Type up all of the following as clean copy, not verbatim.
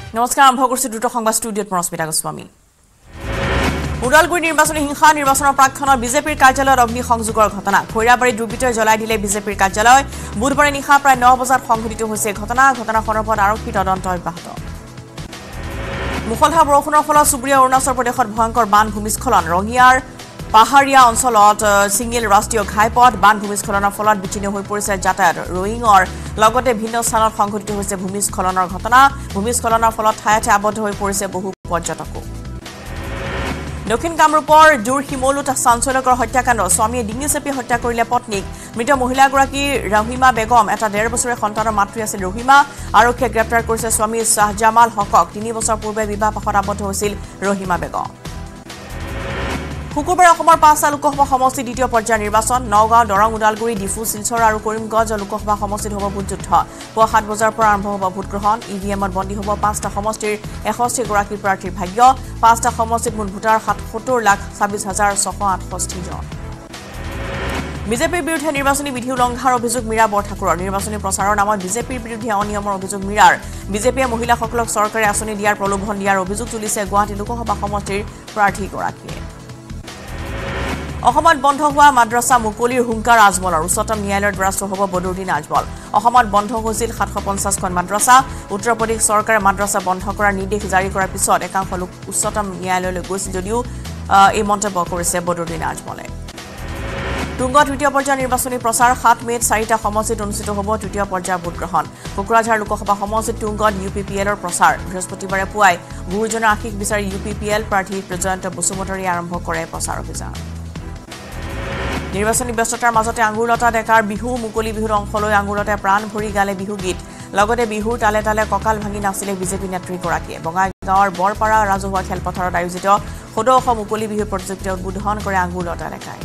নমস্কাৰ আৰম্ভ কৰিছো দ্ৰুত সংবাদ ষ্টুডিঅ'ত মৰস্মিতা গোস্বামী উদালগুৰি নিৰ্বাচনী হিংসা নিৰ্বাচনৰ প্ৰাক্ষণৰ বিজেপিৰ কাৰ্যালয়ত অগ্নি সংযোগৰ ঘটনা খৈৰাবাৰী দুৰ্বৃত্তই জ্বলাই দিলে বিজেপিৰ কাৰ্যালয় বুধবাৰে নিশা প্ৰায় 9 বজাত সংঘটিত হৈছে ঘটনাৰ সন্দৰ্ভত আৰক্ষী তদন্ত অব্যাহত মুখলধাৰ বৰষুণৰ ফলত চুবুৰীয়া অৰুণাচল প্ৰদেশত ভয়ংকৰ বান ভূমিস্খলন ৰঙিয়াৰ পাহাৰীয়া অঞ্চলত সিঙ্গেল ৰাষ্ট্ৰীয় ঘাইপথ বান ভূমিস্খলনৰ ফলত বিচ্ছিন্ন হৈ পৰিছে যাতায়াত ৰয়িঙৰ লগতে ভিন্ন স্থানত সংঘটিত হৈছে ভূমিস্খলনৰ ঘটনা ভূমিস্খলনৰ ফলত ঠায়ে ঠায়ে আবদ্ধ হৈ পৰিছে বহু পৰ্যটক দক্ষিণ কামৰূপৰ জুৰ হিমলুত চাঞ্চল্যকৰ হত্যাকাণ্ড স্বামীয়ে ডিঙি চেপি হত্যা কৰিলে পত্নীক মৃত মহিলাগৰাকী ৰহিমা বেগম এটা 1.5 বছৰীয়া সন্তানৰ মাতৃ আছিল ৰহিমা আৰক্ষীয়ে গ্ৰেপ্তাৰ কৰিছে স্বামী শাহজামাল হকক 3 বছৰ পূৰ্বে বিবাহ পাশত আবদ্ধ হৈছিল ৰহিমা বেগম শুকুৰবাৰে অসমৰ 5টা লোকসভা সমষ্টি দ্বিতীয় পৰ্যায়ৰ নিৰ্বাচন নগাঁও দৰং উদালগুৰি ডিফু শিলচৰ আৰু কৰিমগঞ্জ লোকসভা সমষ্টিত হ'ব ভোটযুদ্ধ পুৱা 7 বজাৰ পৰা আৰম্ভ হ'ব ভোটগ্ৰহণ ইভিএমত বন্দী হ'ব 5টা সমষ্টিৰ 61 গৰাকী প্ৰাৰ্থীৰ ভাগ্য 5টা সমষ্টিত মুঠ ভোটাৰ 70,26,668 জন বিজেপিৰ বিৰুদ্ধে নিৰ্বাচনী বিধি উলংঘাৰ অভিযোগ মীৰা বৰঠাকুৰৰ নিৰ্বাচনী প্ৰচাৰৰ নামত বিজেপিৰ বিৰুদ্ধে অনিয়মৰ অভিযোগ মীৰাৰ বিজেপিয়ে মহিলাসকলক চৰকাৰী আঁচনি দিয়াৰ প্ৰলোভন দিয়াৰ অভিযোগ তুলিছে গুৱাহাটী লোকসভা সমষ্টিৰ প্ৰাৰ্থীগৰাকীয়ে অসমত বন্ধ হোৱা মাদ্ৰাসা মুকলিৰ হুংকাৰ আজমলৰ উচ্চতম ন্যায়ালয়ৰ দ্বাৰস্থ হ'ব বদৰুদ্দিন আজমল অসমত বন্ধ হৈছিল 750খন মাদ্ৰাসা উত্তৰ প্ৰদেশ চৰকাৰে মাদ্ৰাসা বন্ধ কৰাৰ নিৰ্দেশ জাৰি কৰাৰ পিছত একাংশ লোক উচ্চতম ন্যায়ালয়লৈ গৈছিল যদিও এই মন্তব্য কৰিছে বদৰুদ্দিন আজমলে টুংগত তৃতীয় পৰ্যায়ৰ নিৰ্বাচনী প্ৰচাৰ 7 মেত 4টা সমষ্টিত অনুষ্ঠিত হ'ব তৃতীয় পৰ্যায়ৰ ভোটগ্ৰহণ কোকৰাঝাৰ লোকসভা সমষ্টিত টুংগত ইউপিপিএলৰ প্ৰচাৰ বৃহস্পতিবাৰে পুৱাই গুৰুজনাৰ আশীষ বিচাৰি ইউপিপিএল প্ৰাৰ্থী জয়ন্ত বসুমতাৰীয়ে আৰম্ভ কৰে প্ৰচাৰ অভিযান নিৰ্বাচনী ব্যস্ততাৰ মাজতে আঙ্গুৰলতা ডেকাৰ বিহু মুকলি বিহুৰ অংশলৈ আঙ্গুৰলতে প্ৰাণ ভৰি গালে বিহু গীত লগতে বিহুৰ তালে তালে কঁকাল ভাঙি নাচিলে বিজেপি নেত্ৰীগৰাকীয়ে বঙাইগাঁৱৰ বৰপাৰা ৰাজহুৱা খেলপথাৰত আয়োজিত সদৌ মুকলি বিহুৰ প্ৰতিযোগিতা উদ্বোধন কৰে আঙ্গুৰলতা ডেকাই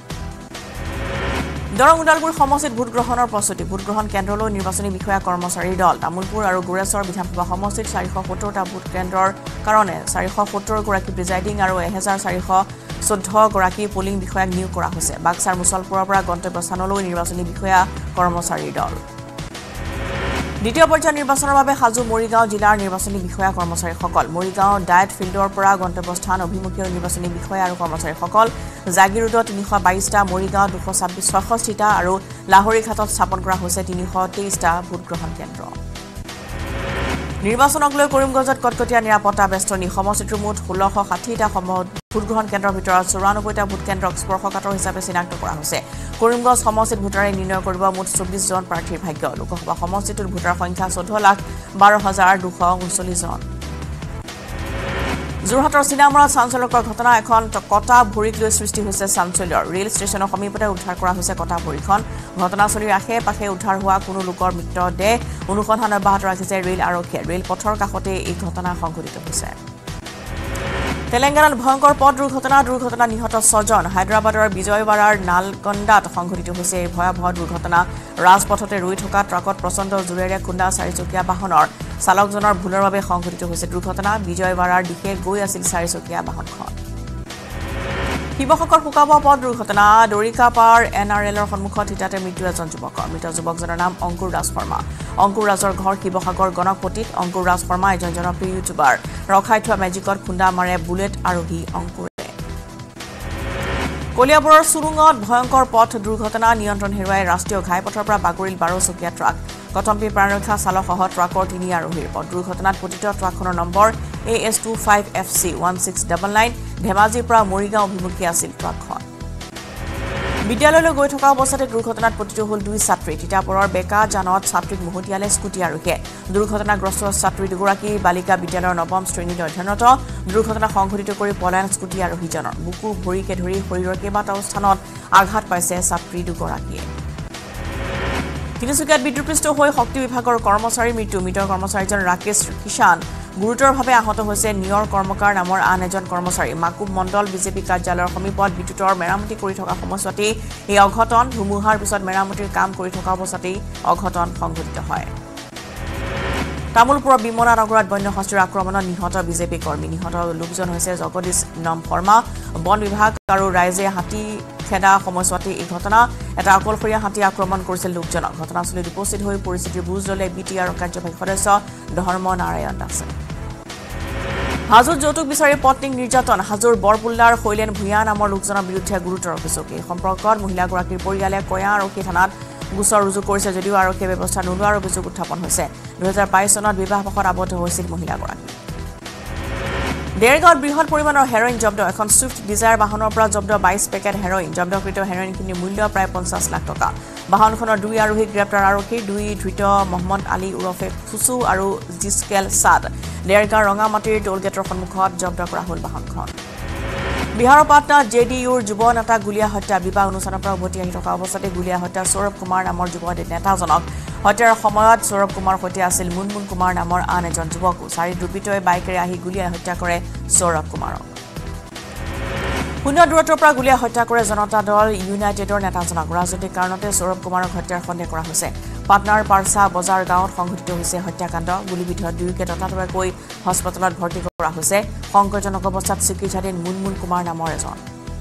দৰং উদালগুৰি সমষ্টিত ভোটগ্ৰহণৰ প্ৰস্তুতি ভোটগ্ৰহণ কেন্দ্ৰলৈ নিৰ্বাচনী বিষয়া কৰ্মচাৰীৰ দল তামুলপুৰ আৰু গোৰেশ্বৰ বিধানসভা সমষ্টিত 470টা ভোট কেন্দ্ৰৰ কাৰণে 470 গৰাকী প্ৰিজাইডিং আৰু 1414 গৰাকী পোলিং বিষয়াক নিয়োগ কৰা হৈছে বাক্সাৰ মুছলপুৰৰ পৰা গন্তব্যস্থানলৈ নিৰ্বাচনী বিষয়া কৰ্মচাৰীৰ দল দ্বিতীয় পৰ্যায়ৰ নিৰ্বাচনৰ বাবে সাজু মৰিগাঁও জিলাৰ নিৰ্বাচনী বিষয়া কৰ্মচাৰীসকল মৰিগাঁও ডায়েট ফিল্ডৰ পৰা গন্তব্যস্থান অভিমুখীয় নিৰ্বাচনী বিষয়া আৰু কৰ্মচাৰীসকল জাগিৰোডত 322টা মৰিগাঁও 266টা আৰু লাহৰীঘাটত স্থাপন কৰা হৈছে 323টা ভোটগ্ৰহণ কেন্দ্ৰ নিৰ্বাচনক লৈ কৰিমগঞ্জত কটকটীয়া নিৰাপত্তা বেষ্টনী সমষ্টিটোৰ মুঠ 1660টা ভোটগ্ৰহণ কেন্দ্ৰৰ ভিতৰত 94টা ভোট কেন্দ্ৰক স্পৰ্শকাতৰ হিচাপে চিনাক্ত কৰা হৈছে কৰিমগঞ্জ সমষ্টিত ভোটাৰে নিৰ্ণয় কৰিব মুঠ 24 জন প্ৰাৰ্থীৰ ভাগ্য লোকসভা সমষ্টিটোৰ ভোটাৰ সংখ্যা 14,12,239 জন যোৰহাটৰ চিনামৰাত চাঞ্চল্যকৰ ঘটনা এখন কটা ভৰিক লৈ সৃষ্টি হৈছে চাঞ্চল্যৰ ৰেল ষ্টেচনৰ সমীপতে উদ্ধাৰ কৰা হৈছে কটা ভৰিখন ঘটনাস্থলীৰ আশে-পাশে উদ্ধাৰ হোৱা কোনো লোকৰ মৃতদেহ অনুসন্ধান অব্যাহত ৰাখিছে ৰেল আৰক্ষীয়ে ৰেল পথৰ কাষতে এই ঘটনা সংঘটিত হৈছে তেলেংগানাত ভয়ংকৰ পথ দুৰ্ঘটনা নিহত 6 জন হায়দৰাবাদৰ বিজয়ৱাড়াৰ নালগন্দাত সংঘটিত হৈছে এই ভয়াবহ দুৰ্ঘটনা ৰাজপথতে ৰৈ থকা ট্ৰাকত প্ৰচণ্ড জোৰেৰে খুন্দা 4চকীয়া বাহনৰ চালকজনৰ ভুলৰ বাবে সংঘটিত হৈছে দুৰ্ঘটনা বিজয়ৱাড়াৰ দিশে গৈ আছিল 4চকীয়া বাহনখন শিৱসাগৰ শুকাবোৱা পথ দুৰ্ঘটনা দৰিকাপাৰ এনআৰএলৰ সন্মুখত হিতাতে মৃত্যু এজন যুৱকৰ মৃত যুৱকজনৰ নাম অংকুৰ ৰাজ শৰ্মা অংকুৰ ৰাজৰ ঘৰ শিৱসাগৰ গণকপতিত অংকুৰ ৰাজ শৰ্মা এজন জনপ্ৰিয় ইউটিউবাৰ ৰখাই থোৱা মেজিকত খুন্দা মাৰে বুলেট আৰোহী অংকুৰে কলিয়াবৰৰ সুৰুঙত ভয়ংকৰ পথ দুৰ্ঘটনা নিয়ন্ত্ৰণ হেৰুৱাই ৰাষ্ট্ৰীয় ঘাইপথৰ পৰা বাগৰিল 12চকীয়া ট্ৰাক কটম্বী প্ৰাণৰক্ষা চালকসহ ট্ৰাকৰ 3 আৰোহীৰ পথ দুৰ্ঘটনাত পতিত ট্ৰাকখনৰ নম্বৰ AS25FC 1699 ধেমাজিৰ পৰা মৰিগাঁও অভিমুখী আছিল ট্ৰাকখন বিদ্যালয়লৈ গৈ থকা অৱস্থাতে দুৰ্ঘটনাত পতিত হ'ল 2 ছাত্ৰী তিতাপৰৰ বেকা জানত ছাত্ৰীক মুহতিয়ালে স্কুটি আৰোহীয়ে দুৰ্ঘটনাগ্ৰস্ত ছাত্ৰী দুগৰাকী বালিকা বিদ্যালয়ৰ 9ম শ্ৰেণীত অধ্যয়নৰত দুৰ্ঘটনা সংঘটিত কৰি পলায়ন স্কুটি আৰোহীজনৰ বুকু ভৰিকে ধৰি শৰীৰৰ কেইবাটাও স্থানত আঘাত পাইছে ছাত্ৰী দুগৰাকীয়ে তিনিচুকীয়াত বিদ্যুৎপৃষ্ট হৈ শক্তি বিভাগৰ কৰ্মচাৰীৰ মৃত্যু মৃত কৰ্মচাৰীজন ৰাকেশ কিষাণ গুৰুতৰভাৱে আহত হৈছে নিয়ৰ কৰ্মকাৰ নামৰ আন এজন কৰ্মচাৰী মাকুব মণ্ডল বিজেপি কাৰ্যালয়ৰ সমীপত বিদ্যুতৰ মেৰামতি কৰি থকা সময়তে এই অঘটন ধুমুহাৰ পিছত মেৰামতিৰ কাম কৰি থকা অৱস্থাতে অঘটন সংঘটিত হয় তামুলপুৰৰ বিমনা নগৰত বন্য হস্তীৰ আক্ৰমণত নিহত বিজেপি কৰ্মী নিহত লোকজন হৈছে জগদীশ নম শৰ্মা বন বিভাগ আৰু ৰাইজে হাতী খেদা সময়ছোৱাতে এই ঘটনা এটা অকলশৰীয়া হাতী আক্ৰমণ কৰিছিল লোকজনক ঘটনাস্থলীত উপস্থিত হৈ পৰিস্থিতিৰ বুজ ললে বিটিআৰ কাৰ্যবাহী সদস্য ধৰ্ম নাৰায়ণ দাসে হাজোত যৌতুক বিচাৰি পত্নীক নিৰ্যাতন হাজোৰ বৰপুল্লাৰ শৈলেন ভূঞা নামৰ লোকজনৰ বিৰুদ্ধে গুৰুতৰ অভিযোগ এই সম্পৰ্কত মহিলাগৰাকীৰ পৰিয়ালে কয়া আৰক্ষী থানাত গোচৰ ৰুজু কৰিছে যদিও আৰক্ষীয়ে ব্যৱস্থা নোলোৱাৰ অভিযোগ উত্থাপন হৈছে 2022 চনত বিবাহপাশত আবদ্ধ হৈছিল মহিলাগৰাকী দেৰগাঁৱত বৃহৎ পৰিমাণৰ হেৰইন জব্দ এখন সুইফ্ট ডিজায়াৰ বাহনৰ পৰা জব্দ 22 পেকেট হেৰইন জব্দকৃত হেৰইনখিনিৰ মূল্য প্ৰায় 50 লাখ টকা বাহনখনৰ দুই আৰোহী গ্ৰেপ্তাৰ আৰক্ষী দুই ধৃত মহম্মদ আলী উৰফে ফুসু আৰু জিস্কেল সাদ দেৰগাঁও ৰঙামাটিৰ টোলগেটৰ সন্মুখত জব্দ কৰা হ'ল বাহনখন বিহাৰৰ পাটনাত জেডিইউৰ যুৱ নেতা গুলীয়া হত্যা বিবাহ অনুষ্ঠানৰ পৰা উভতি আহি থকা অৱস্থাতে গুলীয়া হত্যা সৌৰভ কুমাৰ নামৰ যুৱ নেতাজনক হত্যাৰ সময়ত সৌৰভ কুমাৰ সৈতে আছিল মুনমুন কুমাৰ নামৰ আন এজন যুৱকো চাৰি দুৰ্বৃত্তই বাইকেৰে আহি গুলীয়াই হত্যা কৰে সৌৰভ কুমাৰক শূন্য দূৰত্বৰ পৰা গুলীয়াই হত্যা কৰে জনতা দল ইউনাইটেডৰ নেতাজনক ৰাজনৈতিক কাৰণতে সৌৰভ কুমাৰক হত্যাৰ সন্দেহ কৰা হৈছে পাটনাৰ পাৰসা বজাৰ গাঁৱত সংঘটিত হৈছে হত্যাকাণ্ড গুলীবিদ্ধ দুয়োকে ততাতৈয়াকৈ হস্পিটেলত ভৰ্তি কৰা হৈছে সংকটজনক অৱস্থাত চিকিৎসাধীন মুনমুন কুমাৰ নামৰ এজন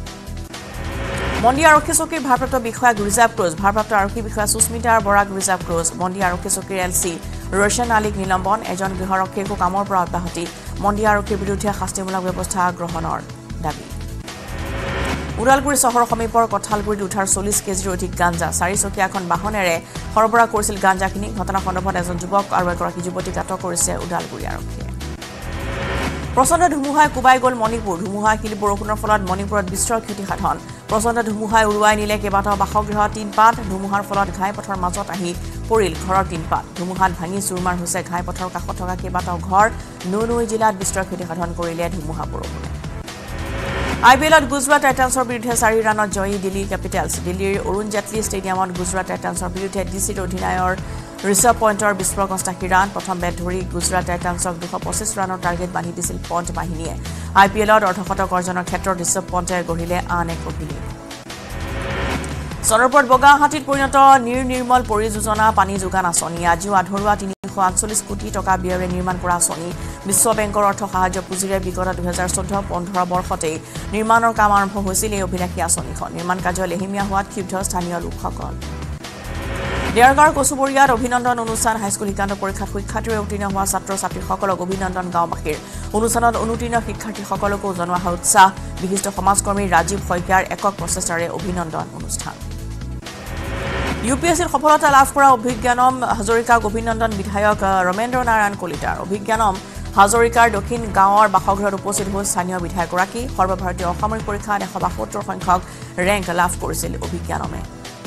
মন্দি আৰক্ষী চকীৰ ভাৰপ্ৰাপ্ত বিষয়া ৰিজাৰ্ভ ক্ৰুজ ভাৰপ্ৰাপ্ত আৰক্ষী বিষয়া সুস্মিতা বৰাক ৰিজাৰ্ভ ক্ৰুজ মন্দি আৰক্ষী চকীৰ এলচি ৰোশন আলীক নিলম্বন এজন গৃহৰক্ষীকো কামৰ পৰা অব্যাহতি মন্দি আৰক্ষীৰ বিৰুদ্ধে শাস্তিমূলক ব্যৱস্থা গ্ৰহণৰ দাবী উদালগুৰি চহৰৰ সমীপৰ কঠালগুৰিত উঠাৰ 40 কেজিৰ অধিক গাঞ্জা চাৰিচকীয়া এখন বাহনেৰে সৰবৰাহ কৰিছিল গাঞ্জাখিনি ঘটনা সন্দৰ্ভত এজন যুৱক আৰু এগৰাকী যুৱতীক আটক কৰিছে উদালগুৰি আৰক্ষীয়ে প্ৰচণ্ড ধুমুহাই কোবাই গ'ল মণিপুৰ ধুমুহা শিল বৰষুণৰ ফলত মণিপুৰত বিস্তৰ ক্ষতি সাধন প্ৰচণ্ড ধুমুহাই উৰুৱাই নিলে কেইবাটাও বাসগৃহ টিনপাত ধুমুহাৰ ফলত ঘাইপথৰ মাজত আহি পৰিল ঘৰৰ টিনপাত ধুমুহাত ভাঙি চুৰমাৰ হৈছে ঘাইপথৰ কাষত থকা কেইবাটাও ঘৰ নৈ জিলাত বিস্তৰ ক্ষতি সাধন কৰিলে ধুমুহা বৰষুণে আইপিএলত গুজৰাট টাইটান্সৰ বিৰুদ্ধে 4 ৰানত জয়ী দিল্লী কেপিটেলছ দিল্লীৰ অৰুণ জেটলী ষ্টেডিয়ামত গুজৰাট টাইটান্সৰ বিৰুদ্ধে ডিচিৰ অধিনায়কৰ ঋষভ পইণ্টৰ বিস্ফোৰক 88 ৰান প্ৰথম বেট ধৰি গুজৰাট টাইটান্সক 225 ৰানৰ টাৰ্গেট বান্ধি দিছিল পইণ্ট বাহিনীয়ে আইপিএলত অৰ্ধশতক অৰ্জনৰ ক্ষেত্ৰত ঋষভ পইণ্টে গঢ়িলে আন এক অভিলেখ চনৰপত বগাহাটীত পৰিণত নিৰ্মল পৰিযোজনা পানী যোগান আঁচনি আজিও আধৰুৱা 348 কোটি টকা ব্যয়েৰে নিৰ্মাণ কৰা আঁচনি বিশ্ব বেংকৰ অৰ্থ সাহায্য পুঁজিৰে বিগত 2014-15 বৰ্ষতে নিৰ্মাণৰ কাম আৰম্ভ হৈছিল এই অভিলাষী আঁচনিখন নিৰ্মাণ কাৰ্য লেহিমীয়া হোৱাত ক্ষুব্ধ স্থানীয় লোকসকল দেৰগাঁৱৰ কচুবৰীয়াত অভিনন্দন অনুষ্ঠান হাইস্কুল শিক্ষান্ত পৰীক্ষাত শিক্ষাৰ্থীৰে উত্তীৰ্ণ হোৱা ছাত্ৰ ছাত্ৰীসকলক অভিনন্দন গাঁওবাসীৰ অনুষ্ঠানত অনুতীৰ্ণ শিক্ষাৰ্থীসকলকো জনোৱা হয় উৎসাহ বিশিষ্ট সমাজকৰ্মী ৰাজীৱ শইকীয়াৰ একক প্ৰচেষ্টাৰে অভিনন্দন অনুষ্ঠান ইউপিএসসিৰ সফলতা লাভ কৰা অভিজ্ঞানম হাজৰিকাক অভিনন্দন বিধায়ক ৰমেন্দ্ৰ নাৰায়ণ কলিতাৰ অভিজ্ঞানম হাজৰিকাৰ দক্ষিণ গাঁৱৰ বাসগৃহত উপস্থিত হ'ল স্থানীয় বিধায়কগৰাকী সৰ্বভাৰতীয় অসামৰিক পৰীক্ষাত 172 সংখ্যক ৰেংক লাভ কৰিছিল অভিজ্ঞানমে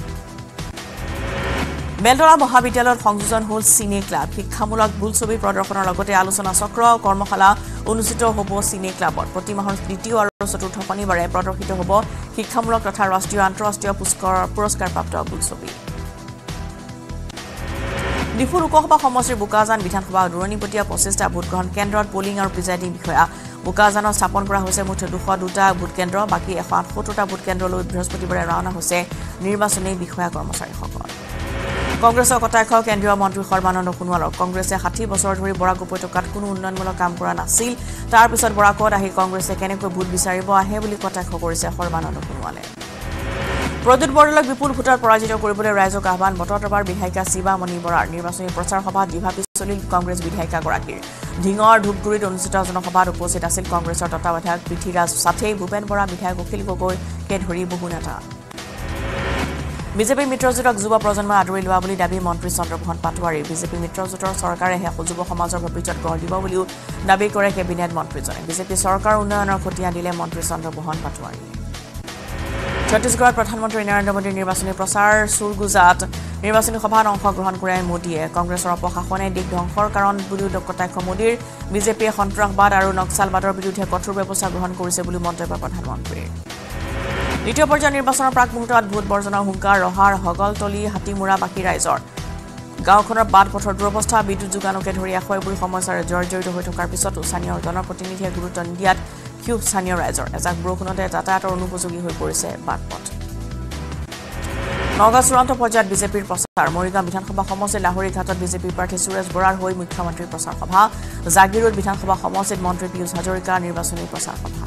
বেলতলা মহাবিদ্যালয়ত সংযোজন হ'ল চিনে ক্লাব শিক্ষামূলক বোলছবি প্ৰদৰ্শনৰ লগতে আলোচনা চক্ৰ কৰ্মশালা অনুষ্ঠিত হ'ব চিনে ক্লাবত প্ৰতি মাহৰ তৃতীয় আৰু চতুৰ্থ শনিবাৰে প্ৰদৰ্শিত হ'ব শিক্ষামূলক তথা ৰাষ্ট্ৰীয় আন্তঃৰাষ্ট্ৰীয় পুৰস্কাৰপ্ৰাপ্ত বোলছবি ডিফু লোকসভা সমষ্টিৰ বোকাজান বিধানসভা দূৰণিপতীয়া 25টা ভোটগ্ৰহণ কেন্দ্ৰত পলিং আৰু প্ৰিজাইডিং বিষয়া বোকাজানত স্থাপন কৰা হৈছে মুঠ 202টা ভোট কেন্দ্ৰ বাকি 178টা ভোট কেন্দ্ৰলৈ বৃহস্পতিবাৰে ৰাওনা হৈছে নিৰ্বাচনী বিষয়া কৰ্মচাৰীসকল কংগ্ৰেছৰ কটাক্ষ কেন্দ্ৰীয় মন্ত্ৰী সৰ্বানন্দ সোণোৱালক কংগ্ৰেছে 60 বছৰ ধৰি বৰাক উপত্যকাত কোনো উন্নয়নমূলক কাম কৰা নাছিল তাৰ পিছত বৰাকত আহি কংগ্ৰেছে কেনেকৈ ভোট বিচাৰিব আহে বুলি কটাক্ষ কৰিছে সৰ্বানন্দ সোণোৱালে প্ৰদ্যুৎ বৰদলৈক বিপুল ভোটত পৰাজিত কৰিবলৈ ৰাইজক আহ্বান বটদ্ৰবাৰ বিধায়িকা শিৱামণি বৰাৰ নিৰ্বাচনী প্ৰচাৰ সভাত বিভাপি চলিল কংগ্ৰেছ বিধায়িকাগৰাকীৰ ঢিঙৰ ধূপগুৰিত অনুষ্ঠিত জনসভাত উপস্থিত আছিল কংগ্ৰেছৰ তত্বাৱধায়ক পৃথ্বীৰাজ সাথে ভূপেন বৰা বিধায়ক অখিল গগৈকে ধৰি বহু নেতা বিজেপি মিত্ৰজোঁটক যুৱ প্ৰজন্মই আদৰি লোৱা বুলি দাবী মন্ত্ৰী চন্দ্ৰমোহন পাটোৱাৰীৰ বিজেপি মিত্ৰজোঁটৰ চৰকাৰেহে যুৱ সমাজৰ ভৱিষ্যত গঢ় দিব বুলিও দাবী কৰে কেবিনেট মন্ত্ৰীজনে বিজেপি চৰকাৰ উন্নয়নৰ খতিয়ান দিলে মন্ত্ৰী চন্দ্ৰমোহন পাটোৱাৰীয়ে ছত্তীশগড়ত প্ৰধানমন্ত্ৰী নৰেন্দ্ৰ মোদীৰ নিৰ্বাচনী প্ৰচাৰ সুৰগুজাত নিৰ্বাচনী সভাত অংশগ্ৰহণ কৰে মোদীয়ে কংগ্ৰেছৰ অপশাসনে দেশ ধ্বংসৰ কাৰণ বুলিও কটাক্ষ মোদীৰ বিজেপিয়ে সন্ত্ৰাসবাদ আৰু নক্সালবাদৰ বিৰুদ্ধে কঠোৰ ব্যৱস্থা গ্ৰহণ কৰিছে বুলি মন্তব্য প্ৰধানমন্ত্ৰীৰ দ্বিতীয় পৰ্যায়ৰ নিৰ্বাচনৰ প্ৰাক মুহূৰ্তত ভোট বৰ্জনৰ হুংকাৰ ৰহাৰ হগলতলি হাতীমুৰা বাকী ৰাইজৰ গাঁওখনৰ বাট পথৰ দুৰৱস্থা বিদ্যুৎ যোগানকে ধৰি এশয়বুৰি সমস্যাৰে জৰ্জৰিত হৈ থকাৰ পিছতো স্থানীয় জনপ্ৰতিনিধিয়ে গুৰুত্ব নিদিয়াত ক্ষোভ স্থানীয় ৰাইজৰ এজাক বৰষুণতে যাতায়াতৰ অনুপযোগী হৈ পৰিছে বাটপথ নগাঁও চূড়ান্ত পৰ্যায়ত বিজেপিৰ প্ৰচাৰ মৰিগাঁও বিধানসভা সমষ্টিত লাহৰীঘাটত বিজেপি প্ৰাৰ্থী সুৰেশ বৰাৰ হৈ মুখ্যমন্ত্ৰীৰ প্ৰচাৰ সভা জাগিৰোড বিধানসভা সমষ্টিত মন্ত্ৰী পীয়ুষ হাজৰিকাৰ নিৰ্বাচনী প্ৰচাৰ সভা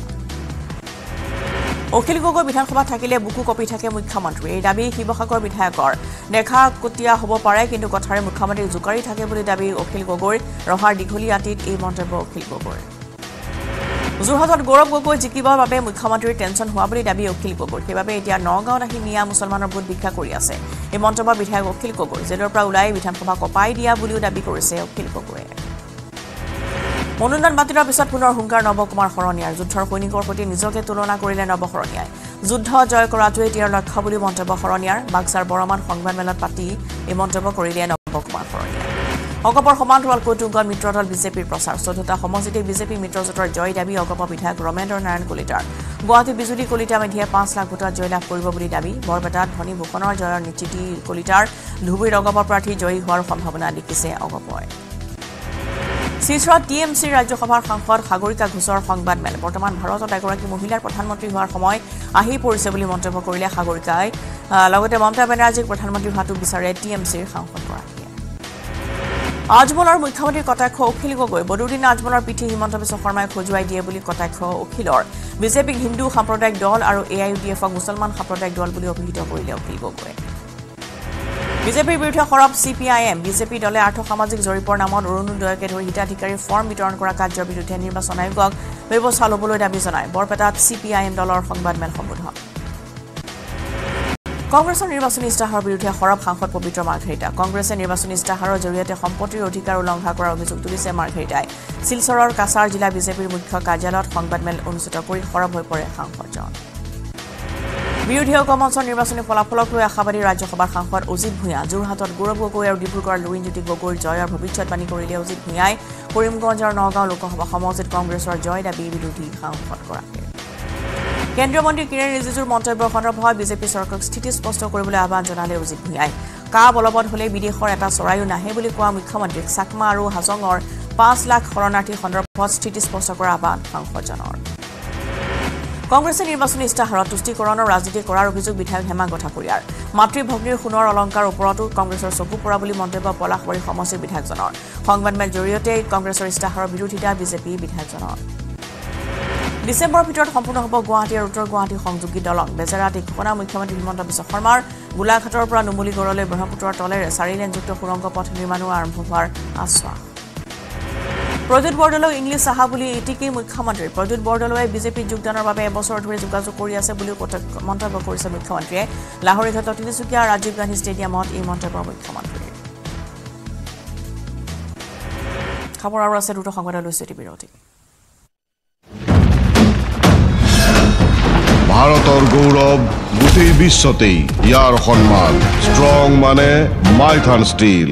অখিল গগৈ বিধানসভাত থাকিলে বুকু কপি থাকে মুখ্যমন্ত্ৰী এই দাবী শিৱসাগৰ বিধায়কৰ দেখা কটীয়া হ'ব পাৰে কিন্তু কথাৰে মুখ্যমন্ত্ৰীক জোকাৰি থাকে বুলি দাবী অখিল গগৈৰ ৰহাৰ দীঘলীয়াটিত এই মন্তব্য অখিল গগৈৰ যোৰহাটত গৌৰৱ গগৈ জিকিবৰ বাবে মুখ্যমন্ত্ৰীৰ টেনচন হোৱা বুলি দাবী অখিল গগৈ সেইবাবে এতিয়া নগাঁৱত আহি মিয়া মুছলমানৰ ভোট ভিক্ষা কৰি আছে এই মন্তব্য বিধায়ক অখিল গগৈ জেলৰ পৰা ওলাই বিধানসভা কপাই দিয়া বুলিও দাবী কৰিছে অখিল গগৈয়ে মনোনয়ন বাতিলৰ পিছত পুনৰ হুংকাৰ নৱকুমাৰ শৰণীয়াৰ যুদ্ধৰ সৈনিকৰ সৈতে নিজকে তুলনা কৰিলে নৱশৰণীয়াই যুদ্ধ জয় কৰাটোৱে তেওঁৰ লক্ষ্য বুলি মন্তব্য শৰণীয়াৰ বাক্সাৰ বৰমান সংবাদমেলত পাতি এই মন্তব্য কৰিলে নৱকুমাৰ শৰণীয়াই অগপৰ সমান্তৰাল কৌতুকগণ মিত্ৰদল বিজেপিৰ প্ৰচাৰ 14টা সমষ্টিতে বিজেপি মিত্ৰজোঁটৰ জয় দাবী অগপ বিধায়ক ৰমেন্দ্ৰ নাৰায়ণ কলিতাৰ গুৱাহাটী বিজুলী কলিতা মেধিয়ে 5 লাখ ভোটত জয়লাভ কৰিব বুলি দাবী বৰপেটাত ধনী ভূষণৰ জয়ৰ নিশ্চিতি কলিতাৰ ধুবুৰীৰ অগপৰ প্ৰাৰ্থী জয়ী হোৱাৰ সম্ভাৱনা দেখিছে অগপই শিলচৰত টিএমচিৰ ৰাজ্যসভাৰ সাংসদ সাগৰিকা ঘোষৰ সংবাদমেল বৰ্তমান ভাৰতত এগৰাকী মহিলাৰ প্ৰধানমন্ত্ৰী হোৱাৰ সময় আহি পৰিছে বুলি মন্তব্য কৰিলে সাগৰিকাই লগতে মমতা বেনাৰ্জীক প্ৰধানমন্ত্ৰী হোৱাটো বিচাৰে টিএমচিৰ সাংসদগৰাকীয়ে আজমলৰ মুখ্যমন্ত্ৰীৰ কটাক্ষ অখিল গগৈ বদৰুদ্দিন আজমলৰ পিঠি হিমন্ত বিশ্ব শৰ্মাই খজুৱাই দিয়ে বুলি কটাক্ষ অখিলৰ বিজেপিক হিন্দু সাম্প্ৰদায়িক দল আৰু এআইইউডিএফক মুছলমান সাম্প্ৰদায়িক দল বুলি অভিহিত কৰিলে অখিল গগৈ বিজেপিৰ বিৰুদ্ধে সৰব চিপিআইএম বিজেপি দলে আৰ্থ-সামাজিক জৰীপৰ নামত অৰুণোদয়কে ধৰি হিতাধিকাৰীৰ ফৰ্ম বিতৰণ কৰা কাৰ্যৰ বিৰুদ্ধে নিৰ্বাচন আয়োগক ব্যৱস্থা ল'বলৈ দাবী জনায় বৰপেটাত চিপিআইএম দলৰ সংবাদমেল সম্বোধন কংগ্ৰেছৰ নিৰ্বাচনী ইস্তাহাৰৰ বিৰুদ্ধে সৰব সাংসদ পবিত্ৰ মাৰ্ঘেৰিটা কংগ্ৰেছে নিৰ্বাচনী ইস্তাহাৰৰ জৰিয়তে সম্পত্তিৰ অধিকাৰ উলংঘা কৰাৰ অভিযোগ তুলিছে মাৰ্ঘেৰিটাই শিলচৰৰ কাছাৰ জিলা বিজেপিৰ মুখ্য কাৰ্যালয়ত সংবাদমেল অনুষ্ঠিত কৰি সৰব হৈ পৰে সাংসদজন বিৰোধী ঐক্যমঞ্চৰ নিৰ্বাচনী ফলাফলক লৈ আশাবাদী ৰাজ্যসভাৰ সাংসদ অজিত ভূঞা যোৰহাটত গৌৰৱ গগৈ আৰু ডিব্ৰুগড়ৰ লুৰিণজ্যোতি গগৈৰ জয়ৰ ভৱিষ্যৎবাণী কৰিলে অজিত ভূঞাই কৰিমগঞ্জ আৰু নগাঁও লোকসভা সমষ্টিত কংগ্ৰেছৰ জয় দাবী বিৰোধী সাংসদগৰাকীৰ কেন্দ্ৰীয় মন্ত্ৰী কিৰেণ ৰিজিজুৰ মন্তব্যৰ সন্দৰ্ভত বিজেপি চৰকাৰক স্থিতি স্পষ্ট কৰিবলৈ আহ্বান জনালে অজিত ভূঞাই কা বলবৎ হলে বিদেশৰ এটা চৰায়ো নাহে বুলি কোৱা মুখ্যমন্ত্ৰীক চাকমা আৰু হাজঙৰ 5 লাখ শৰণাৰ্থী সন্দৰ্ভত স্থিতি স্পষ্ট কৰাৰ আহ্বান সাংসদজনৰ কংগ্ৰেছে নিৰ্বাচনী ইস্তাহাৰত তুষ্টিকৰণৰ ৰাজনীতি কৰাৰ অভিযোগ বিধায়ক হেমাংগ ঠাকুৰীয়াৰ মাতৃভগ্নীৰ সোণৰ অলংকাৰ ওপৰতো কংগ্ৰেছৰ চকু পৰা বুলি মন্তব্য পলাশবাৰী সমষ্টিৰ বিধায়কজনৰ সংবাদমেল জৰিয়তে কংগ্ৰেছৰ ইস্তাহাৰৰ বিৰোধিতা বিজেপি বিধায়কজনৰ ডিসেম্বৰৰ ভিতৰত সম্পূৰ্ণ হ'ব গুৱাহাটী আৰু উত্তৰ গুৱাহাটী সংযোগী দলং বেজেৰাত ঘোষণা মুখ্যমন্ত্ৰী হিমন্ত বিশ্ব শৰ্মাৰ গোলাঘাটৰ পৰা নুমলীগড়লৈ ব্ৰহ্মপুত্ৰৰ তলেৰে 4 লেনযুক্ত সুৰংগ পথ নিৰ্মাণো আৰম্ভ হোৱাৰ আশ্বাস প্ৰদ্যুৎ বৰদলৈ ইংলিছ আহা বুলি ইটিকি মুখ্যমন্ত্ৰী প্ৰদ্যুৎ বৰদলৈ বিজেপিত যোগদানৰ বাবে এবছৰ ধৰি যোগাযোগ কৰি আছে বুলি মন্তব্য কৰিছে মুখ্যমন্ত্ৰীয়ে লাহৰীঘাটত তিনিচুকীয়া ৰাজীৱ গান্ধী ষ্টেডিয়ামত এই মন্তব্য মুখ্যমন্ত্ৰীৰ খবৰ আৰু আছে দুটো সংবাদ লৈছে বিৰতি ভাৰতৰ গৌৰৱ গোটেই বিশ্বতেই ইয়াৰ সন্মান ষ্ট্ৰং মানে মাইথান ষ্টীল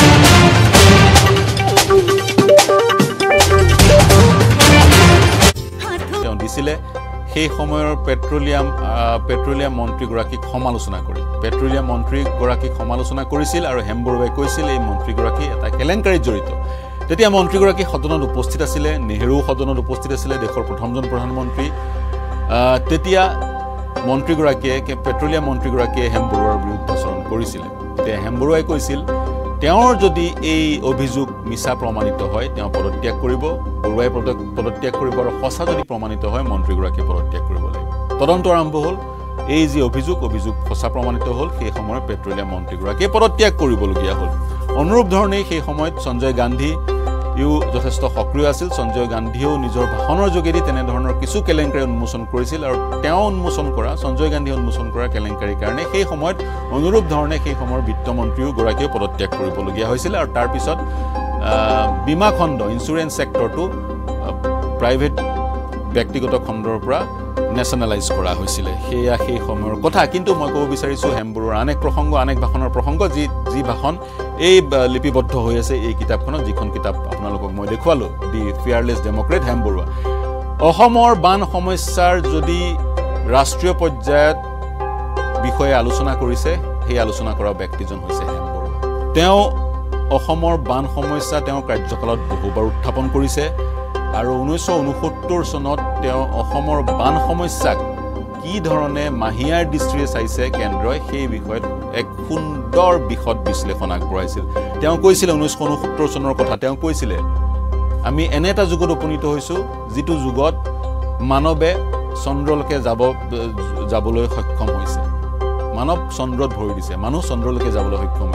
দিছিলে সেই সময়ৰ পেট্ৰলিয়াম মন্ত্ৰীগৰাকীক সমালোচনা কৰি পেট্ৰলিয়াম মন্ত্ৰীগৰাকীক সমালোচনা কৰিছিল আৰু হেমবৰুৱাই কৈছিল এই মন্ত্ৰীগৰাকী এটা কেলেংকাৰীত জড়িত তেতিয়া মন্ত্ৰীগৰাকী সদনত উপস্থিত আছিলে নেহেৰু সদনত উপস্থিত আছিলে দেশৰ প্ৰথমজন প্ৰধানমন্ত্ৰী তেতিয়া মন্ত্ৰীগৰাকীয়ে পেট্ৰলিয়াম মন্ত্ৰীগৰাকীয়ে হেমবৰুৱাৰ বিৰুদ্ধাচৰণ কৰিছিল তেতিয়া হেমবৰুৱাই কৈছিল তেওঁৰ যদি এই অভিযোগ মিছা প্ৰমাণিত হয় তেওঁ পদত্যাগ কৰিব বৰুৱাই পদত্যাগ কৰিব আৰু সঁচা যদি প্ৰমাণিত হয় মন্ত্ৰীগৰাকীয়ে পদত্যাগ কৰিব লাগিব তদন্ত আৰম্ভ হ'ল এই যে অভিযোগ সঁচা প্ৰমাণিত হ'ল সেই সময়ত পেট্ৰলিয়াম মন্ত্ৰীগৰাকীয়ে পদত্যাগ কৰিবলগীয়া হ'ল অনুৰূপ ধৰণে সেই সময়ত সঞ্জয় গান্ধী যথেষ্ট সক্ৰিয় আছিল সঞ্জয় গান্ধীও নিজৰ ভাষণৰ যোগেদি তেনে ধৰণৰ কিছু কেলেংকাৰী উন্মোচন কৰিছিল আৰু তেওঁ সঞ্জয় গান্ধী উন্মোচন কৰা কেলেংকাৰীৰ কাৰণে সেই সময়ত অনুৰূপ ধৰণে সেই সময়ৰ বিত্তমন্ত্ৰীও গৰাকীয়ে পদত্যাগ কৰিবলগীয়া হৈছিল আৰু তাৰ পিছত বীমা খণ্ড ইঞ্চুৰেঞ্চ সেক্টৰটো প্ৰাইভেট ব্যক্তিগত খণ্ডৰ পৰা নেশ্যনেলাইজ কৰা হৈছিল সেয়া সেই সময়ৰ কথা কিন্তু মই ক'ব বিচাৰিছো হেমবৰুৱাৰ আনেক ভাষণৰ প্ৰসংগ যি ভাষণ এই লিপিবদ্ধ হৈ আছে এই কিতাপখনত যিখন কিতাপ আপোনালোকক মই দেখুৱালো দি ফিয়াৰলেছ ডেমক্ৰেট হেমবৰুৱা অসমৰ বান সমস্যাৰ যদি ৰাষ্ট্ৰীয় পৰ্যায়ত বিষয়ে আলোচনা কৰিছে সেই আলোচনা কৰা ব্যক্তিজন হৈছে হেমবৰুৱা তেওঁ অসমৰ বান সমস্যা তেওঁৰ কাৰ্যকালত বহুবাৰ উত্থাপন কৰিছে আৰু 1969 চনত তেওঁ অসমৰ বান সমস্যাক কি ধৰণে মাহিয়াৰ দৃষ্টিৰে চাইছে কেন্দ্ৰই সেই বিষয়ত এক সুন্দৰ বিশদ বিশ্লেষণ আগবঢ়াইছিল তেওঁ কৈছিল 1969 চনৰ কথা তেওঁ কৈছিল আমি এনে এটা যুগত উপনীত হৈছো যিটো যুগত মানৱে চন্দ্ৰলৈকে যাবলৈ সক্ষম হৈছে মানৱ চন্দ্ৰত ভৰি দিছে মানুহ চন্দ্ৰলৈকে যাবলৈ সক্ষম হৈছে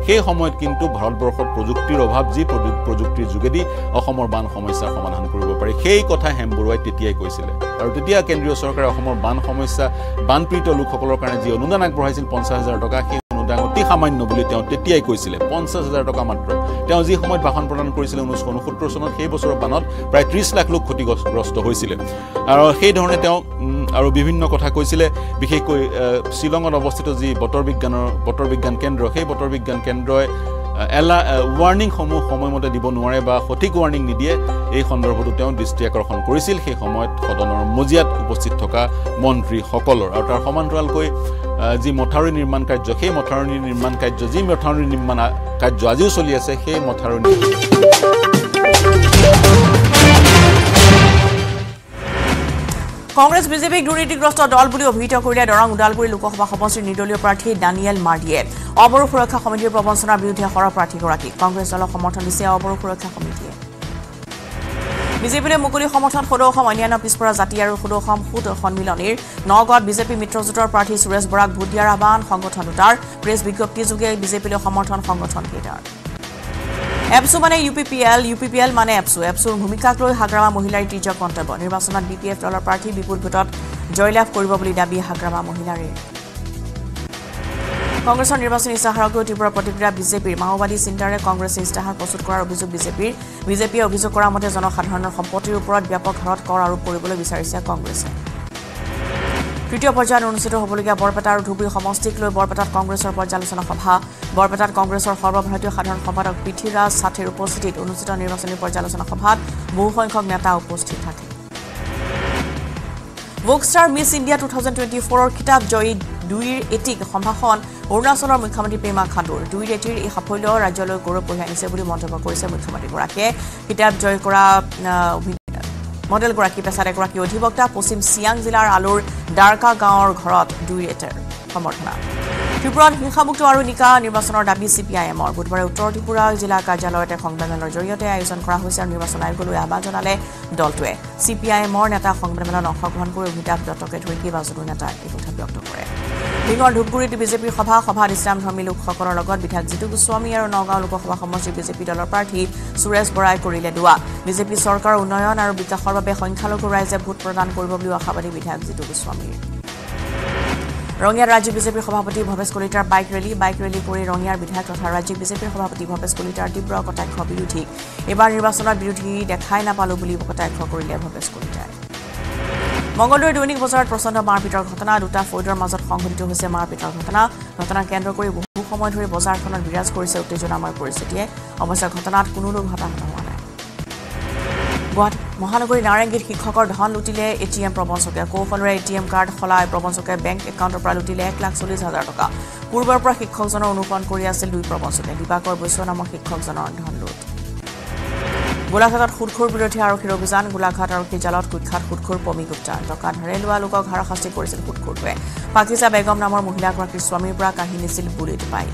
সেই সময়ত কিন্তু ভাৰতবৰ্ষত প্ৰযুক্তিৰ অভাৱ যি প্ৰযুক্তিৰ যোগেদি অসমৰ বান সমস্যাৰ সমাধান কৰিব পাৰি সেই কথা হেমবৰুৱাই তেতিয়াই কৈছিলে আৰু তেতিয়া কেন্দ্ৰীয় চৰকাৰে অসমৰ বান সমস্যা বানপীড়িত লোকসকলৰ কাৰণে যি অনুদান আগবঢ়াইছিল 50,000 টকা সেই অনুদান অতি সামান্য বুলি তেওঁ তেতিয়াই কৈছিলে 50,000 টকা মাত্ৰ তেওঁ যি সময়ত ভাষণ প্ৰদান কৰিছিল 1969 চনত সেই বছৰৰ বানত প্ৰায় 30 লাখ লোক ক্ষতিগ্ৰস্ত হৈছিল আৰু সেই ধৰণে তেওঁ আৰু বিভিন্ন কথা কৈছিলে বিশেষকৈ শিলঙত অৱস্থিত যি বতৰ বিজ্ঞান কেন্দ্ৰ সেই বতৰ বিজ্ঞান কেন্দ্ৰই ৱাৰ্নিং সময়মতে দিব নোৱাৰে বা সঠিক ৱাৰ্নিং নিদিয়ে এই সন্দৰ্ভতো তেওঁ দৃষ্টি আকৰ্ষণ কৰিছিল সেই সময়ত সদনৰ মজিয়াত উপস্থিত থকা মন্ত্ৰীসকলৰ আৰু তাৰ সমান্তৰালকৈ যি মথাউৰি নিৰ্মাণ কাৰ্য সেই মথাউৰি নিৰ্মাণ কাৰ্য যি মথাউৰি নিৰ্মাণ কাৰ্য আজিও চলি আছে সেই মথাউৰি কংগ্ৰেছ বিজেপিক দুৰ্নীতিগ্ৰস্ত দল বুলি অভিহিত কৰিলে দৰং ওদালগুৰি লোকসভা সমষ্টিৰ নিৰ্দলীয় প্ৰাৰ্থী ডানিয়েল মাৰ্ডিয়ে অবৰো সুৰক্ষা সমিতিৰ প্ৰবঞ্চনাৰ বিৰুদ্ধে সৰহ প্ৰাৰ্থীগৰাকী কংগ্ৰেছ দলক সমৰ্থন দিছে অবৰো সুৰক্ষা সমিতিয়ে বিজেপিৰ মুকলি সমৰ্থন সদৌ অসম অন্যান্য পিছপৰা জাতি আৰু সদৌ অসম সুদ সন্মিলনীৰ নগাঁৱত বিজেপি মিত্ৰজোঁটৰ প্ৰাৰ্থী সুৰেশ বৰাক ভোট দিয়াৰ আহ্বান সংগঠন দুটাৰ প্ৰেছ বিজ্ঞপ্তিযোগে বিজেপিৰ সমৰ্থন সংগঠন কেইটাৰ এপসু মানে ইউপিপিএল মানে এপসুৰ ভূমিকাক লৈ হাগ্ৰামা মহিলাৰ তীৰ্যক মন্তব্য নিৰ্বাচনত বিপিএফ দলৰ প্ৰাৰ্থী বিপুল ভোটত জয়লাভ কৰিব বুলি দাবী হাগ্ৰামা মহিলাৰে কংগ্ৰেছৰ নিৰ্বাচনী ইস্তাহাৰক লৈ তীব্ৰ প্ৰতিক্ৰিয়া বিজেপিৰ মাওবাদী চিন্তাৰে কংগ্ৰেছে ইস্তাহাৰ প্ৰস্তুত কৰাৰ অভিযোগ বিজেপিয়ে অভিযোগ কৰা মতে জনসাধাৰণৰ সম্পত্তিৰ ওপৰত ব্যাপক হাৰত কৰ আৰোপ কৰিবলৈ বিচাৰিছে কংগ্ৰেছে তৃতীয় পৰ্যায়ত অনুষ্ঠিত হ'বলগীয়া বৰপেটা আৰু ধুবুৰী সমষ্টিক লৈ বৰপেটাত কংগ্ৰেছৰ পৰ্যালোচনা সভা বৰপেটাত কংগ্ৰেছৰ সৰ্বভাৰতীয় সাধাৰণ সম্পাদক পৃথ্বীৰাজ সাথীৰ উপস্থিতিত অনুষ্ঠিত নিৰ্বাচনী পৰ্যালোচনা সভাত বহু সংখ্যক নেতা উপস্থিত থাকে ভোকষ্টাৰ মিছ ইণ্ডিয়া 2024ৰ খিতাপ জয়ী দুইৰ এটিক সম্ভাষণ অৰুণাচলৰ মুখ্যমন্ত্ৰী পেমা খাণ্ডুৰ দুইৰ এটিৰ এই সাফল্য ৰাজ্যলৈ গৌৰৱ কঢ়িয়াই আনিছে বুলি মন্তব্য কৰিছে মুখ্যমন্ত্ৰীগৰাকীয়ে খিতাপ জয় কৰা মডেলগৰাকী পেছাত এগৰাকী অধিবক্তা পশ্চিম চিয়াং জিলাৰ আলুৰ ডাৰকা গাঁৱৰ ঘৰত দুইৰ এটিৰ সমৰ্থনা ত্ৰিপুৰাত হিংসামুক্ত আৰু নিকা নিৰ্বাচনৰ দাবী চিপিআইএমৰ বুধবাৰে উত্তৰ ত্ৰিপুৰা জিলা কাৰ্যালয়ত সংবাদমেলৰ জৰিয়তে আয়োজন কৰা হৈছে আৰু নিৰ্বাচন আয়োগলৈ আহ্বান জনালে দলটোৱে চিপিআইএমৰ নেতা সংবাদমেলত অংশগ্ৰহণ কৰি অমিতাভ দত্তকে ধৰি কেইবাজনো নেতাই এই কথা ব্যক্ত কৰে ডিঙৰ ধূপগুৰিত বিজেপিৰ সভাত ইছলামধৰ্মী লোকসকলৰ লগত বিধায়ক জিতু গোস্বামী আৰু নগাঁও লোকসভা সমষ্টিৰ বিজেপি দলৰ প্ৰাৰ্থী সুৰেশ বৰাই কৰিলে দুৱা বিজেপি চৰকাৰৰ উন্নয়ন আৰু বিকাশৰ বাবে সংখ্যালঘু ৰাইজে ভোট প্ৰদান কৰিব বুলি আশাবাদী বিধায়ক জিতু গোস্বামীৰ ৰঙিয়াৰ ৰাজ্য বিজেপিৰ সভাপতি ভৱেশ কলিতাৰ বাইক ৰেলী কৰি ৰঙিয়াৰ বিধায়ক তথা ৰাজ্যিক বিজেপিৰ সভাপতি ভৱেশ কলিতাৰ তীব্ৰ কটাক্ষ বিৰোধীক এইবাৰ নিৰ্বাচনত বিৰোধী দেখাই নাপালো বুলি কটাক্ষ কৰিলে ভৱেশ কলিতাই মংগলদৈ দৈনিক বজাৰত প্ৰচণ্ড মাৰপিটৰ ঘটনা দুটা ফৌজৰ মাজত সংঘটিত হৈছে মাৰপিটৰ ঘটনা কেন্দ্ৰ কৰি বহু সময় ধৰি বজাৰখনত বিৰাজ কৰিছে উত্তেজনাময় পৰিস্থিতিয়ে অৱশ্যে ঘটনাত কোনো লোক হতাহত হোৱা নাই গুৱাহাটী মহানগৰী নাৰেংগীত শিক্ষকৰ ধন লুটিলে এটিএম প্ৰবঞ্চকে কৌশলৰে এটিএম কাৰ্ড সলাই প্ৰবঞ্চকে বেংক একাউণ্টৰ পৰা লুটিলে 1,40,000 টকা পূৰ্বৰ পৰা শিক্ষকজনৰ অনুসৰণ কৰি আছিল দুই প্ৰবঞ্চকে দিবাকৰ বৈশ্য নামৰ শিক্ষকজনৰ ধন লুট গোলাঘাটত সুদখোৰ বিৰোধী আৰক্ষীৰ অভিযান গোলাঘাট আৰক্ষীৰ জালত কুখ্যাত সুদখোৰ পমি গুপ্তা টকা ধাৰে লোৱা লোকক হাৰাশাস্তি কৰিছিল সুদখোৰটোৱে পাকিজা বেগম নামৰ মহিলাগৰাকীৰ স্বামীৰ পৰা কাঢ়ি নিছিল বুলেট পাই